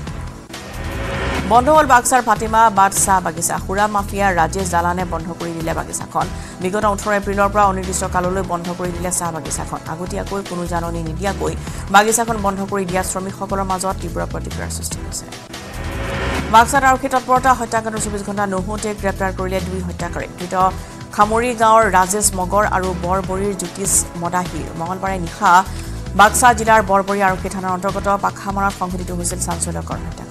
বন্ধ হ'ল বাক্সাৰ ফাতিমা বাদশাহ বাগিচা খুৰা মাফিয়া ৰাজেশ জালানে বন্ধ কৰি দিলে বাগিচাখন বিগত 18 এপ্ৰিলৰ পৰা অনিৰ্দিষ্ট কাললৈ বন্ধ কৰি দিলে চাহ বাগিচাখন আগতীয়াকৈ কোনো জাননী নিদিয়াকৈ বাগিচাখন বন্ধ কৰি দিয়া শ্ৰমিকসকলৰ মাজত তীব্ৰ প্ৰতিক্ৰিয়াৰ সৃষ্টি হৈছে বাক্সাৰ আৰক্ষী তৎপৰতা হত্যাকাণ্ডৰ 24 ঘণ্টা নহওঁতে গ্ৰেপ্তাৰ কৰিলে দুই হত্যাকাৰী ধৃত খামৰি গাঁৱৰ ৰাজেশ মগৰ আৰু বৰবৰীৰ জ্যোতিষ মদাহীৰ মঙলবাৰে নিশা বাক্সা জিলাৰ বৰবৰী আৰক্ষী থানাৰ অন্তৰ্গত পাখামৰাত সংঘটিত হৈছিল চাঞ্চল্যকৰ হত্যাকাণ্ড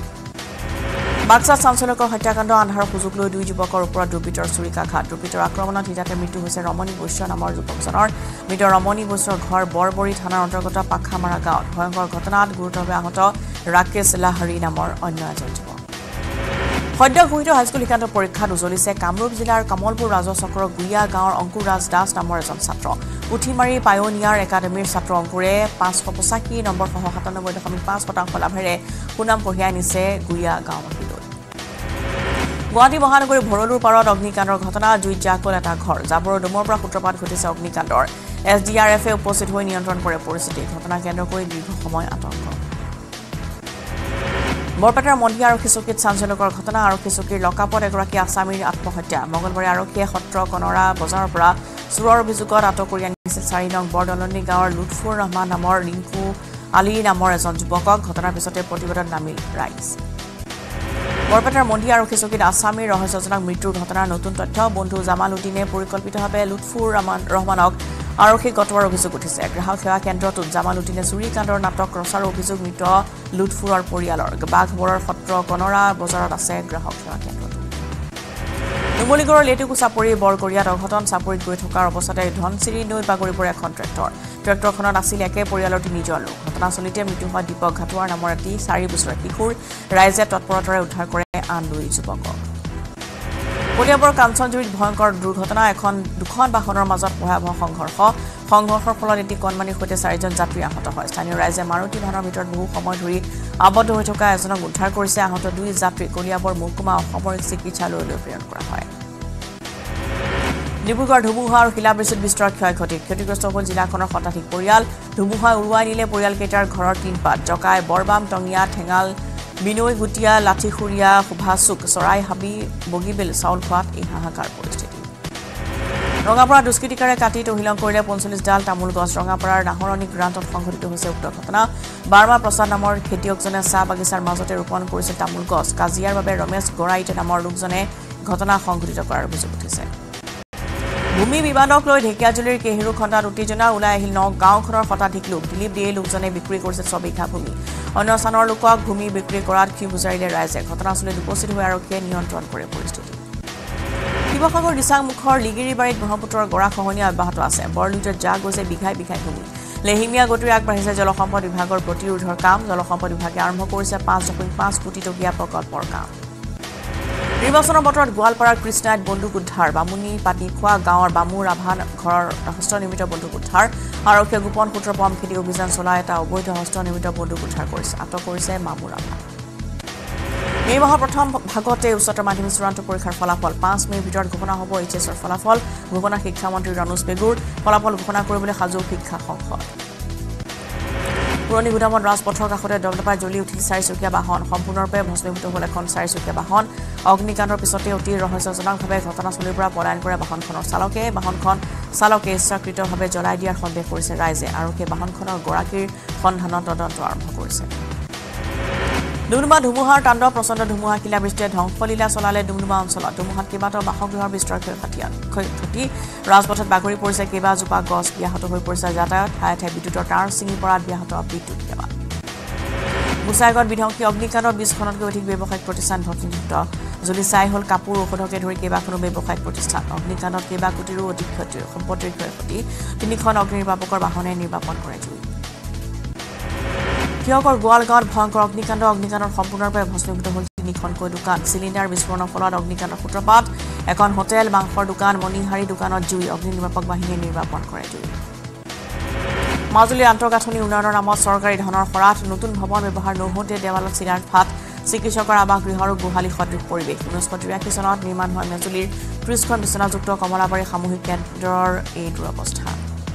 বাক্সাত চাঞ্চল্যকৰ হত্যাকাণ্ড আন্ধাৰৰ সুযোগ লৈ দুই যুৱকৰ ওপৰত দুৰ্বৃত্তৰ ছুৰিকাঘাত দুৰ্বৃত্তৰ আক্ৰমণত হৃদাতে মৃত্যু হৈছে ৰমণী বৈশ্য নামৰ যুৱকজনৰ মৃত ৰমণী বৈশ্যৰ ঘৰ বৰবৰী থানাৰ অন্তৰ্গত পাখামাৰা গাঁৱত ভয়ংকৰ ঘটনাত গুৰুতৰভাৱে আহত ৰাকেশ লাহৰী নামৰ অন্য এজন যুৱক সদ্য ঘোষিত হাইস্কুল শিক্ষান্ত পৰীক্ষাত উজলিছে কামৰূপ জিলাৰ কমলপুৰ ৰাজচক্ৰৰ গুইয়া গাঁৱৰ অংকুৰ ৰাজ দাস নামৰ এজন ছাত্ৰ পুথিমাৰী পায়োনিয়াৰ একাডেমীৰ ছাত্ৰ অংকুৰে 585 নম্বৰসহ 97.5% লাভেৰে সুনাম কঢ়িয়াই নিছে গুইয়া গাঁওবাসীলৈ গুৱাহাটী মহানগৰীৰ ভৰলুৰ পাৰত অগ্নিকাণ্ডৰ ঘটনা জুইত জাকল এটা ঘৰ জাবৰৰ দমৰ পৰা সূত্ৰপাত ঘটিছে অগ্নিকাণ্ডৰ এছডিআৰএফে উপস্থিত হৈ নিয়ন্ত্ৰণ কৰে পৰিস্থিতি ঘটনা কেন্দ্ৰ কৰি দীৰ্ঘ সময় আতংক বৰপেটাৰ মন্দিৰ আৰক্ষী চকীত চাঞ্চল্যকৰ ঘটনা আৰক্ষী চকীৰ লকাপত এগৰাকী আছামীৰ আত্মহত্যা মঙলবাৰে আৰক্ষীয়ে সত্ৰ কনৰা বজাৰৰ পৰা চুৰৰ অভিযোগত আটক কৰি আনিছিল 4 নং বৰদলনি গাঁৱৰ লুৎফুৰ ৰহমান নামৰ ৰিংকু আলী নামৰ এজন যুৱকক ঘটনাৰ পিছতে প্ৰতিবাদত নামিল ৰাইজ বৰপেটাৰ মন্দি আৰক্ষী চকীত আছামীৰ ৰহস্যজনক মৃত্যুৰ ঘটনাৰ নতুন তথ্য বন্ধু জামাল উদ্দিনে পৰিকল্পিতভাৱে লুৎফুৰ ৰহমানক আৰক্ষী গতৱাৰ অভিযোগ উঠিছে গ্ৰাহক সেৱা কেন্দ্ৰটোত জামাল উদ্দিনে চুৰি কাণ্ডৰ নাটক ৰচাৰ অভিযোগ মৃত লুৎফুৰৰ পৰিয়ালৰ বাঘবৰৰ সত্ৰ কনৰা বজাৰত আছে গ্ৰাহক সেৱা কেন্দ্ৰটো নুমলীগড়ৰ লেটুকু চাপৰি বৰকৰিয়াত অঘটন চাপৰিত গৈ থকাৰ অৱস্থাতে ধনচিৰি নৈ বাগৰি পৰে এখন ট্ৰেক্টৰখনত আছিল একে পৰিয়ালৰ 3 জন লোক ঘটনাস্থলীতে মৃত্যু হোৱা দীপক ঘাটোৱাৰ নামৰ এটি 4 বছৰীয়া কিশোৰ ৰাইজে তৎপৰতাৰে উদ্ধাৰ কৰে আন 2 যুৱকক কলিয়াবৰ কাঞ্চনজুৰিত ভয়ংকৰ দুৰ্ঘটনা দুখন বাহনৰ মাজত ভয়াৱহ সংঘৰ্ষৰ ফলত এটি কণমানিৰ সৈতে 4 জন যাত্ৰী আহত হয় স্থানীয় ৰাইজে মাৰুতি ভানৰ ভিতৰত বহু সময় ধৰি আবদ্ধ হৈ থকা এজনক উদ্ধাৰ কৰিছে আহত 2 যাত্ৰী কলিয়াবৰ মহকুমা অসামৰিক চিকিৎসালয়লৈ প্ৰেৰণ কৰা হয় ডিব্ৰুগড় ধুমুহা আৰু শিলাবৃষ্টিত বিস্তৰ ক্ষতিগ্ৰস্ত হ'ল জিলাখনৰ শতাধিক পৰিয়াল ধুমুহাই উৰুৱাই নিলে পৰিয়ালকেইটাৰ ঘৰৰ টিনপাত জকাই বৰবাম টঙিয়া ঠেঙাল বিনৈ গুটিয়া লাঠিখুৰীয়া সুভাচুক চৰাই হাবি বগীবেল চাউল খোৱাত এই হাহাকাৰ পৰিস্থিতি ৰঙাপাৰা দুষ্কৃতিকাৰে কাটি তহিলং কৰিলে 45 ডাল তামোল গছ ৰঙাপাৰাৰ নাহৰণি গ্ৰান্তত সংঘটিত হৈছে উক্ত ঘটনা বাৰ্মা প্ৰসাদ নামৰ খেতিয়কজনে চাহ বাগিচাৰ মাজতে ৰোপণ কৰিছিল তামোল গছ কাজিয়াৰ বাবে ৰমেশ গৰাইতে নামৰ লোকজনে ঘটনা সংঘটিত কৰাৰ অভিযোগ উঠিছে ভূমি বিবাদক লৈ ঢেকিয়াজুলিৰ কেহেৰু খণ্ডাত উত্তেজনা ওলাই আহিল গাঁওখনৰ শতাধিক লোক দিলীপ দিয়ে লোকজনে বিক্ৰী কৰিছে 6 বিঘা ভূমি অন্য স্থানৰ লোকক ভূমি বিক্ৰী কৰাত ক্ষোভ বুজাৰিলে ৰাইজে ঘটনাস্থলীত উপস্থিত হৈ আৰক্ষীয়ে নিয়ন্ত্ৰণ কৰে পৰিস্থিতি শিৱসাগৰ দিচাংমুখৰ লিগিৰিবাৰীত ব্ৰহ্মপুত্ৰৰ গৰাখহনীয়া অব্যাহত আছে বৰলুইটত যা গৈছে বিঘাই ভূমি লেহিমীয়া গতিৰে আগবাঢ়িছে জলসম্পদ বিভাগৰ প্ৰতিৰোধৰ কাম জলসম্পদ বিভাগে আৰম্ভ কৰিছে 5.5 কোটি টকীয়া প্ৰকল্পৰ কাম নিৰ্বাচনৰ বতৰত গোৱালপাৰাৰ কৃষ্ণাইত বন্দুক উদ্ধাৰ বামুনি পাতি খোৱা গাঁৱৰ বামু ৰাভান ঘৰৰ হস্তনিৰ্মিত বন্দুক উদ্ধাৰ আৰক্ষীয়ে গোপন সূত্ৰ পম খেতি অভিযান চলাই এটা অবৈধ হস্তনিৰ্মিত বন্দুক উদ্ধাৰ কৰিছে আটক কৰিছে মামু ৰাভা মে মাহৰ প্ৰথম ভাগতে উচ্চতৰ মাধ্যমিক চূড়ান্ত পৰীক্ষাৰ ফলাফল 5 মেৰ ভিতৰত ঘোষণা হ'ব এইচএছৰ ফলাফল ঘোষণা শিক্ষামন্ত্ৰী ৰনোজ পেগুৰ ফলাফল ঘোষণা কৰিবলৈ সাজু শিক্ষা সংসদ পুৰণি গুদামত ৰাজপথৰ কাষতে দমদমাই জ্বলি উঠিল 4চকীয়া বাহন সম্পূৰ্ণৰূপে ভস্মীভূত হ'ল এখন 4চকীয়া বাহন অগ্নিকাণ্ডৰ পিছতে অতি ৰহস্যজনকভাৱে ঘটনাস্থলীৰ পৰা পলায়ন কৰে বাহনখনৰ চালকে ইচ্ছাকৃতভাৱে জ্বলাই দিয়াৰ সন্দেহ কৰিছে ৰাইজে আৰক্ষীয়ে বাহনখনৰ গৰাকীৰ সন্ধানত তদন্ত আৰম্ভ কৰিছে ডুমডুমা ধুমুহাৰ তাণ্ডৱ প্ৰচণ্ড ধুমুহা শিলাবৃষ্টিয়ে ধ্বংসলীলা চলালে ডুমডুমা অঞ্চলত ধুমুহাত কেইবাটাও বাসগৃহৰ বিস্তৰ ক্ষতি ৰাজপথত বাগৰি পৰিছে কেইবাজোপা গছ ব্যাহত হৈ পৰিছে যাতায়াত ঠায়ে ঠায়ে বিদ্যুতৰ তাঁৰ ছিঙি পৰাত ব্যাহত বিদ্যুৎ সেৱা গোসাইগাঁৱত বিধ্বংসী অগ্নিকাণ্ডত 20খনতকৈ অধিক ব্যৱসায়িক প্ৰতিষ্ঠান ভস্মীভূত জ্বলি চাই হ'ল কাপোৰ ঔষধকে ধৰি কেইবাখনো ব্যৱসায়িক প্ৰতিষ্ঠান অগ্নিকাণ্ডত কেইবা কোটিৰো অধিক সম্পত্তিৰ ক্ষয়ক্ষতি 3খন অগ্নিনিৰ্বাপকৰ বাহনে নিৰ্বাপন কৰে জুই কিয়কৰ গোৱালগাঁৱত ভয়ংকৰ অগ্নিকাণ্ডৰ সম্পূৰ্ণৰূপে ভস্মীভূত হ'ল 3খনকৈ দোকান চিলিণ্ডাৰ বিস্ফোৰণৰ ফলত অগ্নিকাণ্ডৰ সূত্ৰপাত এখন হোটেল মাংসৰ দোকান মণিহাৰী দোকানত জুই অগ্নিনিৰ্বাপক বাহিনীয়ে নিৰ্বাপন কৰে জুই মাজুলীৰ আন্তঃগাঁথনি উন্নয়নৰ নামত চৰকাৰী ধনৰ খৰাত নতুন ভৱন ব্যৱহাৰ নহওঁতে দেৱালত চিৰাৰ ফাট চিকিৎসকৰ আৱাসগৃহ আৰু গোহালি সদৃশ পৰিৱেশ 1983 চনত নিৰ্মাণ হোৱা মাজুলীৰ 30খন বিচনাযুক্ত কমলাবাৰী সামূহিক কেন্দ্ৰৰ এই দুৰৱস্থা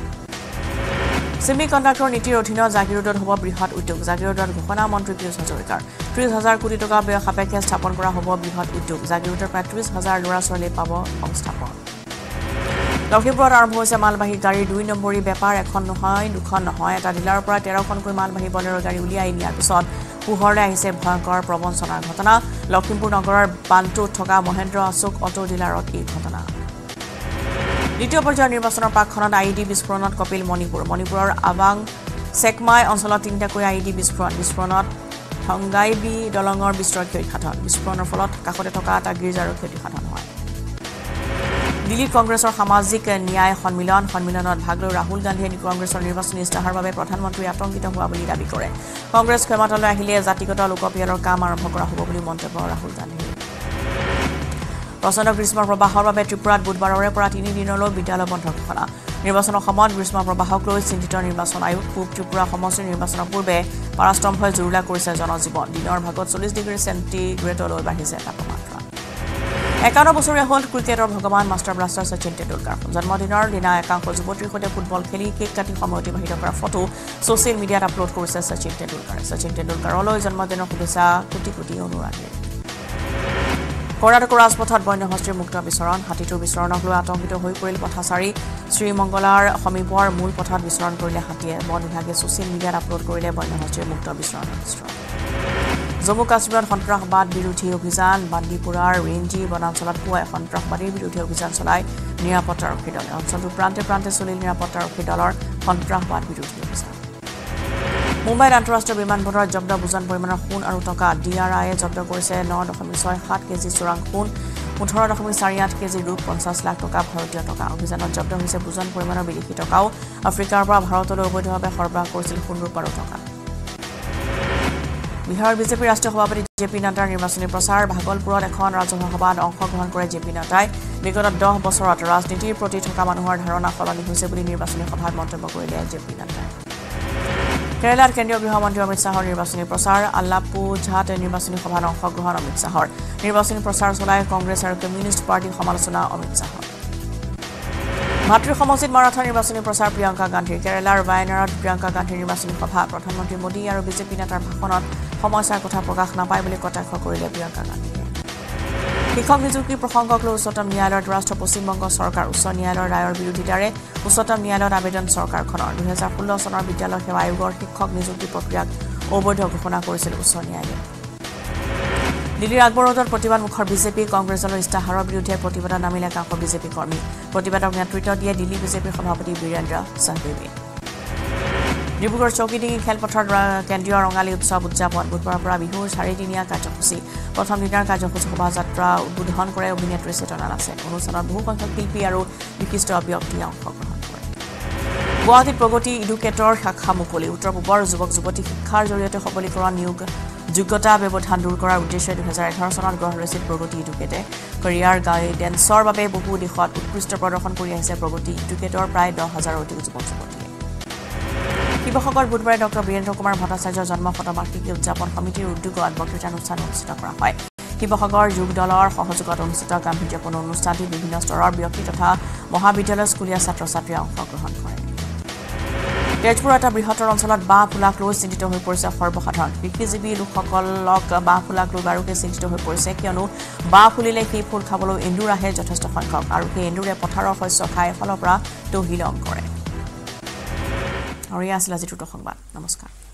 সেমি কণ্ডাক্টৰ নীতিৰ অধীনত জাগিৰোডত হ'ব বৃহৎ উদ্যোগ জাগিৰোডত ঘোষণা মন্ত্ৰী পীয়ুষ হাজৰিকাৰ 30,000 কোটি টকা ব্যয় সাপেক্ষে স্থাপন কৰা হ'ব বৃহৎ উদ্যোগ জাগিৰোডৰ প্ৰায় 30,000 ল'ৰা ছোৱালী পাব সংস্থাপন লখিমপুৰত আৰম্ভ হৈছে মালবাহী গাড়ীৰ 2 নম্বৰী বেপাৰ এখন নহয় দুখন নহয় এটা ডিলাৰৰ পৰা 13খনকৈ মালবাহী বলেৰো গাড়ী উলিয়াই নিয়াৰ পিছত পোহৰলৈ আহিছে ভয়ংকৰ প্ৰবঞ্চনাৰ ঘটনা লখিমপুৰ নগৰৰ বান্টুত থকা মহেন্দ্ৰ অশোক অটো ডিলাৰত এই ঘটনা দ্বিতীয় পৰ্যায়ৰ নিৰ্বাচনৰ পাকখনত আইডি বিস্ফোৰণত কপিল মণিপুৰৰ আবাং চেকমাই অঞ্চলত 3টাকৈ আইডি বিস্ফোৰণত থংগাইবি দলঙৰ বিস্তৰ ক্ষয়সাধন বিস্ফোৰণৰ ফলত কাষতে থকা এটা গীৰ্জাৰো ক্ষতিসাধন হয় দিল্লীত কংগ্ৰেছৰ সামাজিক ন্যায় সন্মিলনত ভাগ লৈ ৰাহুল গান্ধীয়ে কংগ্ৰেছৰ নিৰ্বাচনী ইস্তাহাৰ বাবে প্ৰধানমন্ত্ৰী আতংকিত হোৱা বুলি দাবী কৰে কংগ্ৰেছ ক্ষমতালৈ আহিলে জাতিগত লোকপিয়ালৰ কাম আৰম্ভ কৰা হ'ব বুলি মন্তব্য ৰাহুল গান্ধীৰ প্ৰচণ্ড গ্ৰীষ্মৰ প্ৰবাহৰ বাবে ত্ৰিপুৰাত বুধবাৰৰে পৰা 3 দিনলৈ বিদ্যালয় বন্ধ ঘোষণা নিৰ্বাচনৰ সময়ত গ্ৰীষ্মৰ প্ৰবাহক লৈ চিন্তিত নিৰ্বাচন আয়োগ পূব ত্ৰিপুৰা সমষ্টিৰ নিৰ্বাচনৰ পূৰ্বে পাৰাস্তম্ভই জুৰুলা কৰিছে জনজীৱন দিনৰ ভাগত 40 ডিগ্ৰী চেণ্টিগ্ৰেডলৈ বাঢ়িছে তাপমাত্ৰা 51 বছৰীয়া হ'ল ক্ৰিকেটৰ ভগৱান মাষ্টাৰ ব্লাষ্টাৰ শচীন তেণ্ডুলকাৰ জন্মদিনৰ দিনা একাংশ যুৱতীৰ সৈতে ফুটবল খেলি কেক কাটি সময় অতিবাহিত কৰা ফটো ছ'চিয়েল মিডিয়াত আপলোড কৰিছে শচীন তেণ্ডুলকাৰলৈ জন্মদিনৰ শুভেচ্ছা কোটি কোটি অনুৰাগীৰ কৰ্ণাটকৰ ৰাজপথত বন্যহস্তীৰ মুক্ত বিচৰণ হাতীটোৰ বিচৰণক লৈ আতংকিত হৈ পৰিল পথাচাৰী শ্ৰীমংগলাৰ সমীপৰ মূল পথত বিচৰণ কৰিলে হাতীয়ে বন বিভাগে ছ'চিয়েল মিডিয়াত আপলোড কৰিলে বন্যহস্তীৰ মুক্ত বিচৰণৰ দৃশ্য জম্মু কাশ্মীৰত সন্ত্ৰাসবাদ বিৰোধী অভিযান বান্দিপুৰাৰ ৰেঞ্জি বনাঞ্চলত পুৱাই সন্ত্ৰাসবাদীৰ বিৰোধী অভিযান চলাই নিৰাপত্তাৰক্ষী দলে অঞ্চলটোৰ প্ৰান্তে প্ৰান্তে চলিল নিৰাপত্তাৰক্ষী দলৰ সন্ত্ৰাসবাদ বিৰোধী অভিযান মুম্বাইৰ আন্তঃৰাষ্ট্ৰীয় বিমানবন্দৰত জব্দ বুজন পৰিমাণৰ সোণ আৰু টকা ডিআৰআইয়ে জব্দ কৰিছে 9.67 কেজি চোৰাং সোণ 18.48 কেজি ৰূপ 50 লাখ টকা ভাৰতীয় টকা অভিযানত জব্দ হৈছে বুজন পৰিমাণৰ বিদেশী টকাও আফ্ৰিকাৰ পৰা ভাৰতলৈ অবৈধভাৱে সৰবৰাহ কৰিছিল সোণ ৰূপ আৰু টকা বিহাৰৰ বিজেপি ৰাষ্ট্ৰীয় সভাপতি জেপি নাড্ডাৰ নিৰ্বাচনী প্ৰচাৰ ভাগলপুৰত এখন ৰাজহুৱা সভাত অংশগ্ৰহণ কৰে জেপি নাড্ডাই বিগত 10 বছৰত ৰাজনীতিৰ প্ৰতি থকা মানুহৰ ধাৰণা সলনি হৈছে বুলি নিৰ্বাচনী সভাত মন্তব্য কৰিলে জেপি নাড্ডাই কেৰালাৰ কেন্দ্ৰীয় গৃহমন্ত্ৰী অমিত শাহৰ নিৰ্বাচনী প্ৰচাৰ আল্লাপুঝাত নিৰ্বাচনী সভাত অংশগ্ৰহণ অমিত শাহৰ নিৰ্বাচনী প্ৰচাৰ চলাই কংগ্ৰেছ আৰু কমিউনিষ্ট পাৰ্টিৰ সমালোচনা অমিত শাহৰ ভাতৃ সমষ্টিত মাৰাথন নিৰ্বাচনী প্ৰচাৰ প্ৰিয়ংকা গান্ধীৰ কেৰালাৰ বায়নাৰত প্ৰিয়ংকা গান্ধীৰ নিৰ্বাচনী সভা প্ৰধানমন্ত্ৰী মোদী আৰু বিজেপি নেতাৰ ভাষণত সমস্যাৰ কথা প্ৰকাশ নাপায় বুলি কটাক্ষ কৰিলে প্ৰিয়ংকা গান্ধীয়ে শিক্ষক নিযুক্তিৰ প্ৰসংগক লৈ উচ্চতম ন্যায়ালয়ত ৰাষ্ট্ৰ পশ্চিমবংগ চৰকাৰ উচ্চ ন্যায়ালয়ৰ ৰায়ৰ বিৰোধিতাৰে উচ্চতম ন্যায়ালয়ত আবেদন চৰকাৰখনৰ 2016 চনৰ বিদ্যালয় সেৱা আয়োগৰ শিক্ষক নিযুক্তি প্ৰক্ৰিয়াক অবৈধ ঘোষণা কৰিছিল উচ্চ ন্যায়ালয়ে দিল্লীৰ আকবৰ ৰোডত প্ৰতিবাদ মুখৰ বিজেপি কংগ্ৰেছ দলৰ ইস্তাহাৰৰ বিৰুদ্ধে প্ৰতিবাদত নামিলে একাংশ বিজেপি কৰ্মী প্ৰতিবাদক নেতৃত্ব দিয়ে দিল্লী বিজেপিৰ সভাপতি বীৰেন্দ্ৰ চাহদেৱে ডিব্ৰুগড় চৌকিডিঙি খেলপথাৰত কেন্দ্ৰীয় ৰঙালী উৎসৱ উদযাপন বুধবাৰৰ পৰা বিহুৰ 4দিনীয়া কাৰ্যসূচী প্ৰথম দিনৰ কাৰ্যসূচী শোভাযাত্ৰা উদ্বোধন কৰে অভিনেত্ৰী চেতনা নাছে অনুষ্ঠানত বহু সংখ্যক শিল্পী আৰু বিশিষ্ট ব্যক্তিয়ে অংশগ্ৰহণ কৰে গুৱাহাটীত প্ৰগতি এডুকেটৰ শাখা মুকলি উত্তৰ পূবৰ যুৱক যুৱতী শিক্ষাৰ জৰিয়তে সবলীকৰণ নিয়োগ যোগ্যতা ব্যৱধান দূৰ কৰাৰ উদ্দেশ্যে 2011 চনত গঢ় লৈছিল প্ৰগতি এডুকেটে কেৰিয়াৰ গাইডেন্সৰ বাবে বহু দিশত উৎকৃষ্ট প্ৰদৰ্শন কৰি আহিছে প্ৰগতি এডুকেটৰ প্ৰায় 10,000 অধিক যুৱক যুৱতীয়ে শিৱসাগৰত বুধবাৰে ডক্টৰ বীৰেন্দ্ৰ কুমাৰ ভট্টাচাৰ্যৰ জন্ম শতবাৰ্ষিকী উদযাপন সমিতিৰ উদ্যোগত বক্তৃতা অনুষ্ঠান অনুষ্ঠিত কৰা হয় শিৱসাগৰ যুৱ দলৰ সহযোগত অনুষ্ঠিত গাম্ভীৰ্যপূৰ্ণ অনুষ্ঠানটিত বিভিন্ন স্তৰৰ ব্যক্তি তথা মহাবিদ্যালয়ৰ স্কুলীয়া ছাত্ৰ ছাত্ৰীয়ে অংশগ্ৰহণ কৰে তেজপুৰৰ এটা বৃহত্তৰ অঞ্চলত বাঁহ ফুলাক লৈ চিন্তিত হৈ পৰিছে সৰ্বসাধাৰণ কৃষিজীৱী লোকসকলক বাঁহ ফুলাক লৈ বাৰুকে চিন্তিত হৈ পৰিছে কিয়নো বাঁহ ফুলিলে সেই ফুল খাবলৈ এন্দুৰ আহে যথেষ্ট সংখ্যক আৰু সেই এন্দুৰে পথাৰৰ শস্য খাই এফালৰ পৰা তহিলং কৰে আৰু এয়া আছিল আজিৰ সংবাদ নমস্কাৰ